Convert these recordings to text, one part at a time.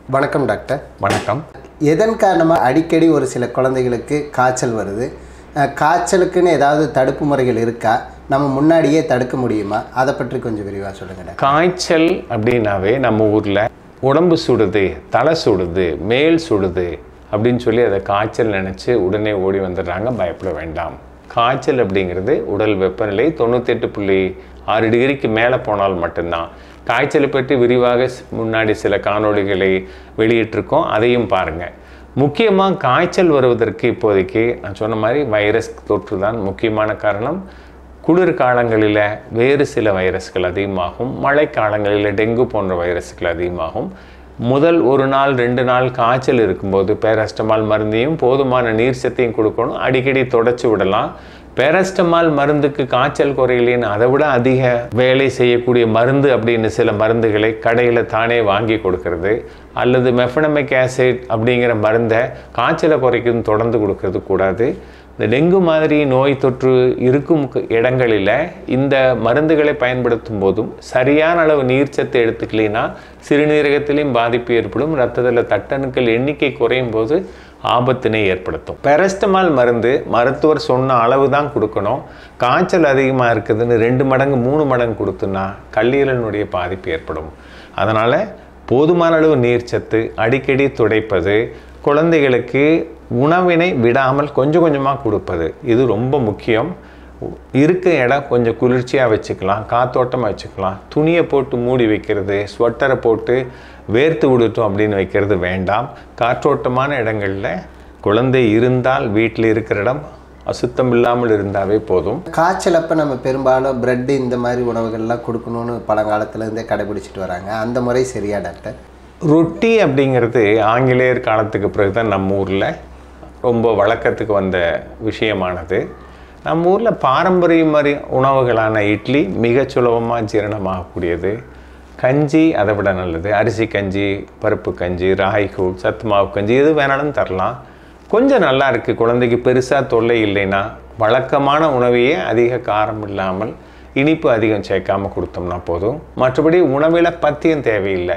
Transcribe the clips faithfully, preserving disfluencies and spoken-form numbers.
வணக்கம் டாக்டர். வணக்கம். எதன் காரணமாக அடிக்கடி ஒரு சில குழந்தைகளுக்கு காய்ச்சல் வருது? காய்ச்சலுக்குன்னு ஏதாவது தடுப்பு முறைகள் இருக்கா? நம்ம முன்னாடியே தடுக்க முடியுமா? அதை பற்றி கொஞ்சம் விரிவாக சொல்லுங்கள். காய்ச்சல் அப்படின்னாவே நம்ம ஊரில் உடம்பு சுடுது, தலை சுடுது, மேல் சுடுது அப்படின்னு சொல்லி அதை காய்ச்சல் நினச்சி உடனே ஓடி வந்துடுறாங்க. பயப்பட வேண்டாம். காய்ச்சல் அப்படிங்கிறது உடல் வெப்பநிலை தொண்ணூற்றி எட்டு புள்ளி ஆறு டிகிரிக்கு மேலே போனால் மட்டும்தான். காய்ச்சலை பற்றி விரிவாக முன்னாடி சில காணொளிகளை வெளியிட்டிருக்கோம், அதையும் பாருங்கள். முக்கியமாக காய்ச்சல் வருவதற்கு இப்போதைக்கு நான் சொன்ன மாதிரி வைரஸ் தொற்று தான் முக்கியமான காரணம். குளிர் காலங்களில் வேறு சில வைரஸ்கள் அதிகமாகும், மழை காலங்களில் டெங்கு போன்ற வைரஸ்கள் அதிகமாகும். முதல் ஒரு நாள் ரெண்டு நாள் காய்ச்சல் இருக்கும்போது பேராசிட்டமால் மருந்தையும் போதுமான நீர் சத்தையும் கொடுக்கணும். அடிக்கடி தொடச்சி விடலாம். பேராசிட்டமால் மருந்துக்கு காய்ச்சல் குறையிலேன்னு அதை விட அதிக வேலை செய்யக்கூடிய மருந்து அப்படின்னு சில மருந்துகளை கடையில் தானே வாங்கி கொடுக்கறது, அல்லது மெஃபனமிக் ஆசிட் அப்படிங்கிற மருந்தை காய்ச்சலை குறைக்குதுன்னு தொடர்ந்து கொடுக்கறது கூடாது. இந்த டெங்கு மாதிரி நோய் தொற்று இருக்கும் இடங்களில் இந்த மருந்துகளை பயன்படுத்தும் போதும் சரியான அளவு நீர்ச்சத்தை எடுத்துக்கலினா சிறுநீரகத்திலையும் பாதிப்பு ஏற்படும். ரத்தத்தில் தட்டணுக்கள் எண்ணிக்கை குறையும் போது ஆபத்தினை ஏற்படுத்தும். பேராசிட்டமால் மருந்து மருத்துவர் சொன்ன அளவு தான் கொடுக்கணும். காய்ச்சல் அதிகமாக இருக்குதுன்னு ரெண்டு மடங்கு மூணு மடங்கு கொடுத்துன்னா கல்லீரலினுடைய பாதிப்பு ஏற்படும். அதனால் போதுமான அளவு நீர்ச்சத்து, அடிக்கடி துடைப்பது, குழந்தைகளுக்கு உணவினை விடாமல் கொஞ்சம் கொஞ்சமாக கொடுப்பது, இது ரொம்ப முக்கியம். இருக்க இடம் கொஞ்சம் குளிர்ச்சியாக வச்சுக்கலாம், காத்தோட்டமாக வச்சுக்கலாம். துணியை போட்டு மூடி வைக்கிறது, ஸ்வெட்டரை போட்டு வேர்த்து விடுட்டோம் அப்படின்னு வைக்கிறது வேண்டாம். காற்றோட்டமான இடங்களில் குழந்தை இருந்தால் வீட்டில் இருக்கிற இடம் அசுத்தம் இல்லாமல் இருந்தாவே போதும். காய்ச்சல் அப்போ நம்ம பெரும்பாலும் பிரெட்டு இந்த மாதிரி உணவுகள்லாம் கொடுக்கணும்னு பழங்காலத்துலேருந்தே கடைபிடிச்சிட்டு வராங்க. அந்த முறை சரியா டாக்டர்? ரொட்டி அப்படிங்கிறது ஆங்கிலேயர் காலத்துக்கு பிறகு தான் நம்ம ஊரில் ரொம்ப வழக்கத்துக்கு வந்த விஷயமானது. நம்ம ஊரில் பாரம்பரிய மாதிரி உணவுகளான இட்லி மிக சுலபமாக ஜீரணமாகக்கூடியது. கஞ்சி அதை விட நல்லது. அரிசி கஞ்சி, பருப்பு கஞ்சி, ராகி கூழ், சத்து மாவு கஞ்சி, எது வேணாலும் தரலாம். கொஞ்சம் நல்லா இருக்குது, குழந்தைக்கு பெருசாக தொல்லை இல்லைன்னா வழக்கமான உணவையே அதிக காரம் இல்லாமல் இனிப்பு அதிகம் சேர்க்காமல் கொடுத்தோம்னா போதும். மற்றபடி உணவில் பத்தியம் தேவையில்லை.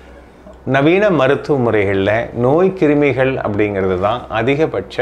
நவீன மருத்துவ முறைகளில் நோய் கிருமிகள் அப்படிங்கிறது தான் அதிகபட்ச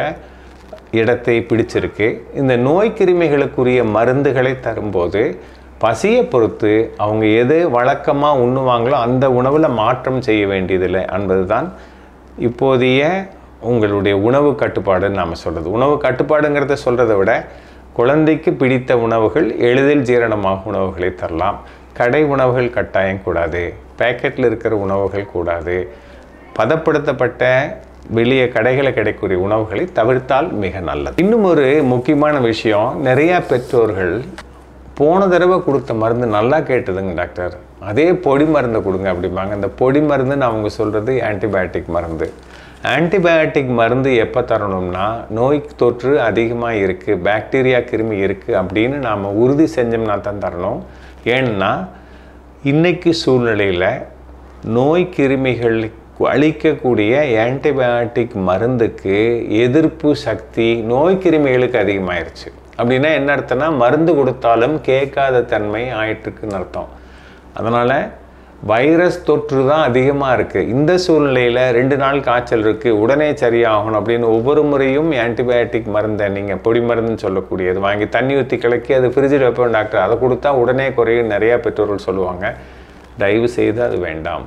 இடத்தை பிடிச்சிருக்கு. இந்த நோய் கிருமிகளுக்குரிய மருந்துகளை தரும்போது பசியை பொறுத்து அவங்க எது வழக்கமாக உண்ணுவாங்களோ அந்த உணவில் மாற்றம் செய்ய வேண்டியதில்லை என்பது தான் இப்போதைய உங்களுடைய உணவு கட்டுப்பாடுன்னு நாம் சொல்கிறது. உணவு கட்டுப்பாடுங்கிறத சொல்கிறத விட குழந்தைக்கு பிடித்த உணவுகள், எளிதில் ஜீரணமாகும் உணவுகளை தரலாம். கடை உணவுகள் கட்டாயம் கூடாது. பேக்கெட்டில் இருக்கிற உணவுகள் கூடாது. பதப்படுத்தப்பட்ட வெளியே கடைகளில் கிடைக்கக்கூடிய உணவுகளை தவிர்த்தால் மிக நல்லது. இன்னும் ஒரு முக்கியமான விஷயம், நிறையா பெற்றோர்கள் போன தடவை கொடுத்த மருந்து நல்லா கேட்டதுங்க டாக்டர், அதே பொடி மருந்தை கொடுங்க அப்படிம்பாங்க. அந்த பொடி மருந்துன்னு அவங்க சொல்கிறது ஆன்டிபயோட்டிக் மருந்து. ஆன்டிபயோட்டிக் மருந்து எப்போ தரணும்னா நோய் தொற்று அதிகமாக இருக்குது, பாக்டீரியா கிருமி இருக்குது அப்படின்னு நாம் உறுதி செஞ்சோம்னா தான் தரணும். ஏன்னா இன்றைக்கு சூழ்நிலையில் நோய் கிருமிகள் அளிக்கக்கூடிய ஆன்டிபயோட்டிக் மருந்துக்கு எதிர்ப்பு சக்தி நோய் கிருமிகளுக்கு அதிகமாகிருச்சு. அப்படின்னா என்ன அர்த்தம்னா மருந்து கொடுத்தாலும் கேட்காத தன்மை ஆயிட்டுருக்குன்னு அர்த்தம். அதனால் வைரஸ் தொற்று தான் அதிகமாக இருக்குது. இந்த சூழ்நிலையில் ரெண்டு நாள் காய்ச்சல் இருக்குது, உடனே சரியாகணும் அப்படின்னு ஒவ்வொரு முறையும் ஆன்டிபயோட்டிக் மருந்தை நீங்கள் பொடி மருந்துன்னு சொல்லக்கூடியது வாங்கி தண்ணி ஊற்றி கலக்கி அது ஃப்ரிட்ஜில் வைப்போம் டாக்டர், அதை கொடுத்தா உடனே குறையும் நிறையா பெற்றோர்கள் சொல்லுவாங்க. தயவு செய்து அது வேண்டாம்.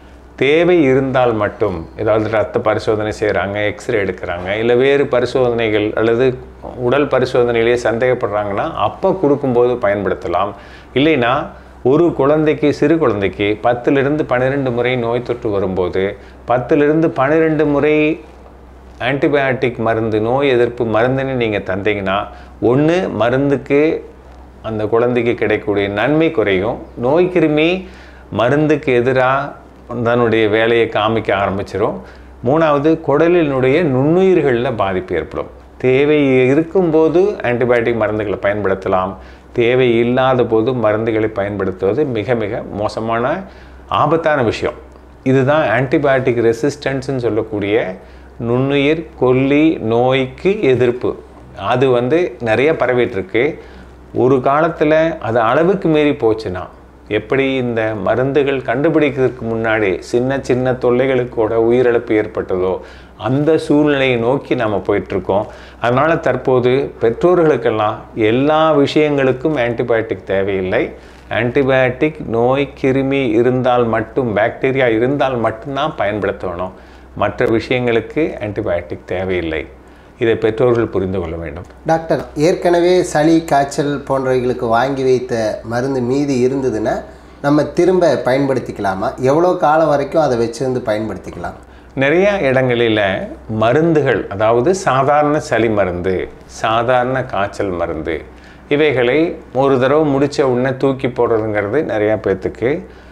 தேவை இருந்தால் மட்டும், ஏதாவது ரத்த பரிசோதனை செய்கிறாங்க, எக்ஸ்ரே எடுக்கிறாங்க, இல்லை வேறு பரிசோதனைகள் அல்லது உடல் பரிசோதனையிலேயே சந்தேகப்படுறாங்கன்னா அப்போ கொடுக்கும்போது பயன்படுத்தலாம். இல்லைன்னா ஒரு குழந்தைக்கு, சிறு குழந்தைக்கு பத்துலேருந்து பன்னிரெண்டு முறை நோய் தொற்று வரும்போது பத்துலேருந்து பன்னிரெண்டு முறை ஆன்டிபயோட்டிக் மருந்து, நோய் எதிர்ப்பு மருந்துன்னு நீங்கள் தந்தீங்கன்னா ஒன்று மருந்துக்கு அந்த குழந்தைக்கு கிடைக்கக்கூடிய நன்மை குறையும், நோய் கிருமி மருந்துக்கு எதிராக தன்னுடைய வேலையை காமிக்க ஆரம்பிச்சிடும். மூணாவது குடலினுடைய நுண்ணுயிர்களில் பாதிப்பு ஏற்படும். தேவை இருக்கும்போது ஆன்டிபயோட்டிக் மருந்துகளை பயன்படுத்தலாம், தேவை இல்லாத போது மருந்துகளை பயன்படுத்துவது மிக மிக மோசமான ஆபத்தான விஷயம். இதுதான் ஆன்டிபயோட்டிக் ரெசிஸ்டன்ஸ்ன்னு சொல்லக்கூடிய நுண்ணுயிர் கொல்லி நோய்க்கு எதிர்ப்பு. அது வந்து நிறைய பரவிட்டுருக்கு. ஒரு காலத்தில் அது அளவுக்கு மீறி போச்சுன்னா எப்படி இந்த மருந்துகள் கண்டுபிடிக்கிறதுக்கு முன்னாடி சின்ன சின்ன தொல்லைகளுக்கு கூட உயிரிழப்பு ஏற்பட்டதோ அந்த சூழ்நிலையை நோக்கி நம்ம போயிட்டுருக்கோம். அதனால் தற்போது பெற்றோர்களுக்கெல்லாம் எல்லா விஷயங்களுக்கும் ஆன்டிபயோட்டிக் தேவையில்லை. ஆன்டிபயோட்டிக் நோய் கிருமி இருந்தால் மட்டும், பாக்டீரியா இருந்தால் மட்டும்தான் பயன்படுத்தணும். மற்ற விஷயங்களுக்கு ஆன்டிபயோட்டிக் தேவையில்லை. இதை பெற்றோர்கள் புரிந்து கொள்ள வேண்டும். டாக்டர், ஏற்கனவே சளி காய்ச்சல் போன்றவைகளுக்கு வாங்கி வைத்த மருந்து மீதி இருந்ததுன்னா நம்ம திரும்ப பயன்படுத்திக்கலாமா? எவ்வளோ காலம் வரைக்கும் அதை வச்சிருந்து பயன்படுத்திக்கலாம்? நிறைய இடங்களில் மருந்துகள், அதாவது சாதாரண சளி மருந்து, சாதாரண காய்ச்சல் மருந்து, இவைகளை ஒரு தடவை முடித்த உடனே தூக்கி போடுறதுங்கிறது நிறையா பேர்த்துக்கு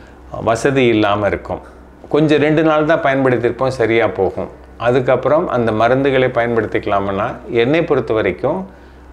வசதி இல்லாமல் இருக்கும். கொஞ்சம் ரெண்டு நாள் தான் பயன்படுத்தியிருப்போம், சரியாக போகும். அதுக்கப்புறம் அந்த மருந்துகளை பயன்படுத்திக்கலாம்னா என்னை பொறுத்த வரைக்கும்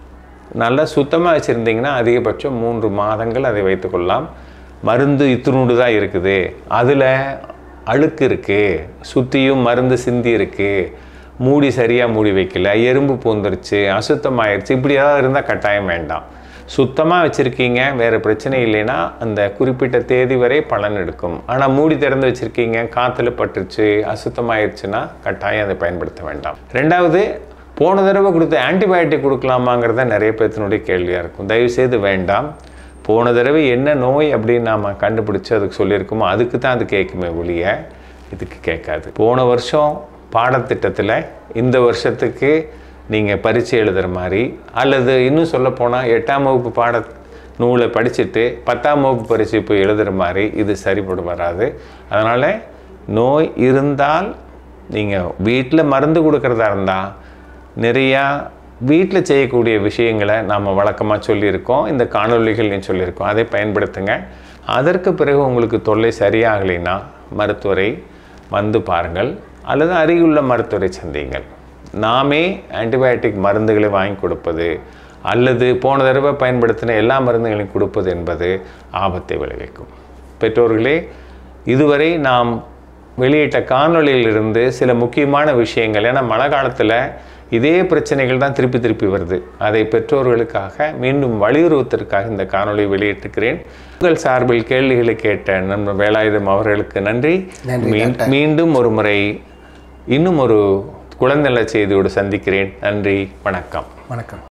நல்லா சுத்தமாக வச்சுருந்தீங்கன்னா அதிகபட்சம் மூன்று மாதங்கள் அதை வைத்துக்கொள்ளலாம். மருந்து இத்தினூண்டு தான் இருக்குது, அதில் அழுக்கு இருக்குது, சுற்றியும் மருந்து சிந்தி இருக்குது, மூடி சரியாக மூடி வைக்கல, எறும்பு பூந்துருச்சு, அசுத்தமாகிடுச்சு, இப்படி ஏதாவது இருந்தால் கட்டாயம் வேண்டாம். சுத்தமாக வச்சுருக்கீங்க, வேறு பிரச்சனை இல்லைன்னா அந்த குறிப்பிட்ட தேதி வரை பலன் எடுக்கும். ஆனால் மூடி திறந்து வச்சுருக்கீங்க, காற்றுல பட்டுருச்சு, அசுத்தமாகிடுச்சுன்னா கட்டாயம் அதை பயன்படுத்த வேண்டாம். ரெண்டாவது, போன தடவை கொடுத்த ஆன்டிபயோட்டிக் கொடுக்கலாமாங்கிறத நிறைய பேர்த்தினுடைய கேள்வியாக இருக்கும். தயவுசெய்து வேண்டாம். போன தடவை என்ன நோய் அப்படின்னு நாம் கண்டுபிடிச்சி அதுக்கு சொல்லியிருக்கோமோ அதுக்கு தான் அது கேட்குமே ஒழிய இதுக்கு கேட்காது. போன வருஷம் பாடத்திட்டத்தில் இந்த வருஷத்துக்கு நீங்கள் பரீட்சை எழுதுகிற மாதிரி, அல்லது இன்னும் சொல்லப்போனால் எட்டாம் வகுப்பு பாட நூலை படிச்சுட்டு பத்தாம் வகுப்பு பரீட்சை போய் எழுதுகிற மாதிரி இது சரிப்படு வராது. அதனால் நோய் இருந்தால் நீங்கள் வீட்டில் மருந்து கொடுக்குறதா இருந்தால் நிறையா வீட்டில் செய்யக்கூடிய விஷயங்களை நாம் வழக்கமாக சொல்லியிருக்கோம், இந்த காணொலிகளையும் சொல்லியிருக்கோம், அதை பயன்படுத்துங்க. அதற்கு பிறகு உங்களுக்கு தொல்லை சரியாகலைன்னா மருத்துவரை வந்து பாருங்கள், அல்லது அருகிலுள்ள மருத்துவரை சந்தியுங்கள். நாமே ஆன்டிபயோட்டிக் மருந்துகளை வாங்கி கொடுப்பது அல்லது போன தடவை பயன்படுத்தின எல்லா மருந்துகளையும் கொடுப்பது என்பது ஆபத்தை விளைவிக்கும். பெற்றோர்களே, இதுவரை நாம் வெளியிட்ட காணொளியிலிருந்து சில முக்கியமான விஷயங்கள், ஏன்னா மழை காலத்தில் இதே பிரச்சனைகள் தான் திருப்பி திருப்பி வருது, அதை பெற்றோர்களுக்காக மீண்டும் வலியுறுத்துவதற்காக இந்த காணொளி வெளியிட்டிருக்கிறேன். உங்கள் சார்பில் கேள்விகளை கேட்ட நண்பர் வேலாயுதம் அவர்களுக்கு நன்றி. மீண்டும் ஒரு முறை இன்னும் ஒரு குழந்தை நல செய்தியோடு சந்திக்கிறேன். நன்றி, வணக்கம். வணக்கம்.